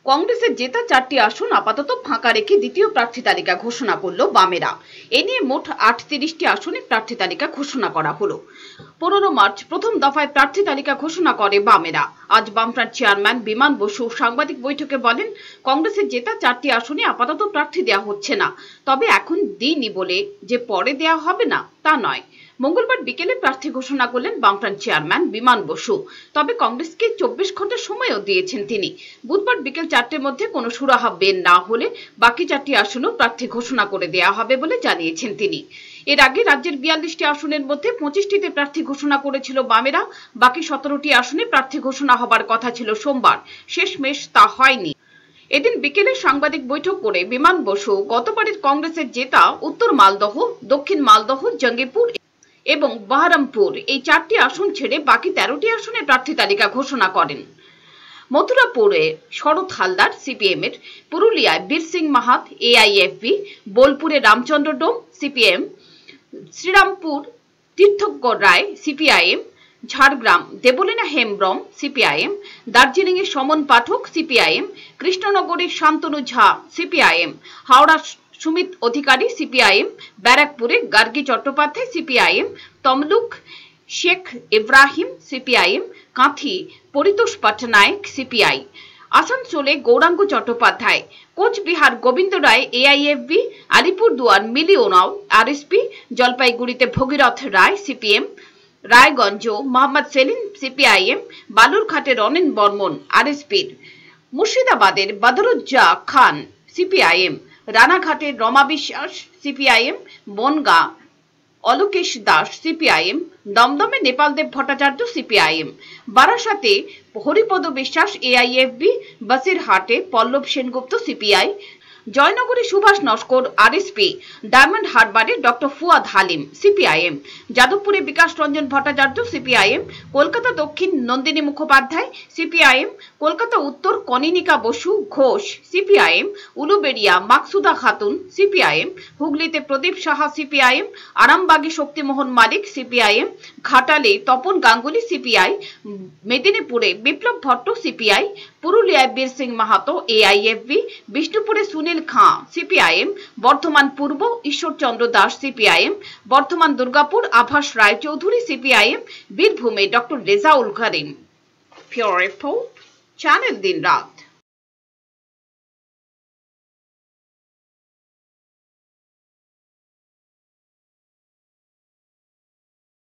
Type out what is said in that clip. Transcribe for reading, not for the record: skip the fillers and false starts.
কংগ্রেসের জেতা 4টি আসন আপাতত ফাঁকা রেখে দ্বিতীয় প্রার্থী তালিকা ঘোষণা করল বামেরা। এ নিয়ে মোট 38টি আসনে প্রার্থী তালিকা ঘোষণা করা হলো। 15 মার্চ প্রথম দফায় প্রার্থী তালিকা ঘোষণা করে বামেরা। আজ বামফ্রন্ট চেয়ারম্যান বিমান বসু সাংবাদিক বৈঠকে বলেন, কংগ্রেসের জেতা 4টি আসনে আপাতত প্রার্থী দেওয়া হচ্ছে না, তবে এখন দিইনি বলে যে পরে দেওয়া হবে না তা নয়। মঙ্গলবার বিকেলে প্রার্থী ঘোষণা করলেন বামফ্রন্ট চেয়ারম্যান বিমান বসু, তবে কংগ্রেসকে 24 ঘন্টা সময়ও দিয়েছেন তিনি। বুধবার বিকেল 4টের মধ্যে কোনো সুরাহা বের না হলে বাকি 4টি আসনও প্রার্থী ঘোষণা করে দেওয়া হবে বলে জানিয়েছেন তিনি। এর আগে রাজ্যের 42টি আসনের মধ্যে 25টিতে প্রার্থী ঘোষণা করেছিল বামেরা। বাকি 17টি আসনে প্রার্থী ঘোষণা হবার কথা ছিল সোমবার, শেষমেশ তা হয়নি। এদিন বিকেলে সাংবাদিক বৈঠক করে বিমান বসু গতবারের কংগ্রেসের জেতা উত্তর মালদহ, দক্ষিণ মালদহ, জঙ্গিপুর এবং বহরমপুর এই 4টি আসন ছেড়ে বাকি 13টি আসনে প্রার্থী তালিকা ঘোষণা করেন। মথুরাপুরে শরৎ হালদার সিপিএম এর, পুরুলিয়ায় বীর সিং মাহাত এআইএফবি, বোলপুরে Ramchandra Dom CPM, Srirampur Tirthankar Roy CPIM, Jhargram Debalina Hembram CPIM, Darjeeling এর সমন পাঠক সিপিআইএম, কৃষ্ণনগরের শান্তনু ঝা সিপিআইএম, হাওড়া সুমিত অধিকারী সিপিআইএম, ব্যারাকপুরে Gargi Chattopadhyay CPIM, Tamluk Sheikh Ibrahim CPIM, Kanthi Paritosh Pattanayak CPI, আসানসোলে গৌরাঙ্গ চট্টোপাধ্যায়, কোচবিহার গোবিন্দ রায় এআইএফবি, আলিপুরদুয়ার মিলি ওরাঁও আরএসপি, জলপাইগুড়িতে ভগীরথ রায় সিপিএম, রায়গঞ্জ মোহাম্মদ সেলিম সিপিআইএম, বালুরঘাটে রনেন বর্মন আরএসপির, মুর্শিদাবাদের বদরুজ্জা খান সিপিআইএম, রানাঘাটের রমা বিশ্বাস সিপিআইএম, বনগাঁ অলোকেশ দাস সিপিআইএম, দমদমে নেপালদেব ভট্টাচার্য সিপিআইএম, বারাসাতে হরিপদ বিশ্বাস এআইএফবি, বসিরহাটে পল্লব সেনগুপ্ত সিপিআই, জয়নগরে সুভাষ নস্কর আরএসপি, ডায়মন্ড হারবারে ডক্টর ফুয়াদ হালিম সিপিআইএম, যাদবপুরে বিকাশ রঞ্জন ভট্টাচার্য সিপিআইএম, কলকাতা দক্ষিণ নন্দিনী মুখোপাধ্যায় সিপিআইএম, কলকাতা উত্তর কনিনিকা বসু ঘোষ সিপিআইএম, উলুবেড়িয়া মাকসুদা খাতুন সিপিআইএম, হুগলিতে প্রদীপ সাহা সিপিআইএম, আরামবাগে শক্তিমোহন মালিক সিপিআইএম, ঘাটালে তপন গাঙ্গুলি সিপিআই, মেদিনীপুরে বিপ্লব ভট্ট সিপিআই, পুরুলিয়ায় বীর সিং মাহাতো এআইএফবি, বিষ্ণুপুরে সুনীল খাঁ সিপিআইএম, বর্ধমান পূর্ব ঈশ্বরচন্দ্র দাস সিপিআইএম, বর্ধমান দুর্গাপুর আভাস রায় চৌধুরী সিপিআইএম, বীরভূমে ডক্টর রেজাউল করিম। ফিওর রিপোর্ট, চ্যানেল দিন রাত।